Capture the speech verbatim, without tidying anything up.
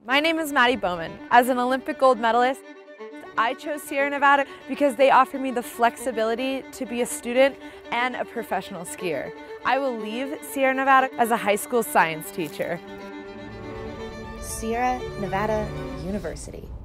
My name is Maddie Bowman. As an Olympic gold medalist, I chose Sierra Nevada because they offer me the flexibility to be a student and a professional skier. I will leave Sierra Nevada as a high school science teacher. Sierra Nevada University.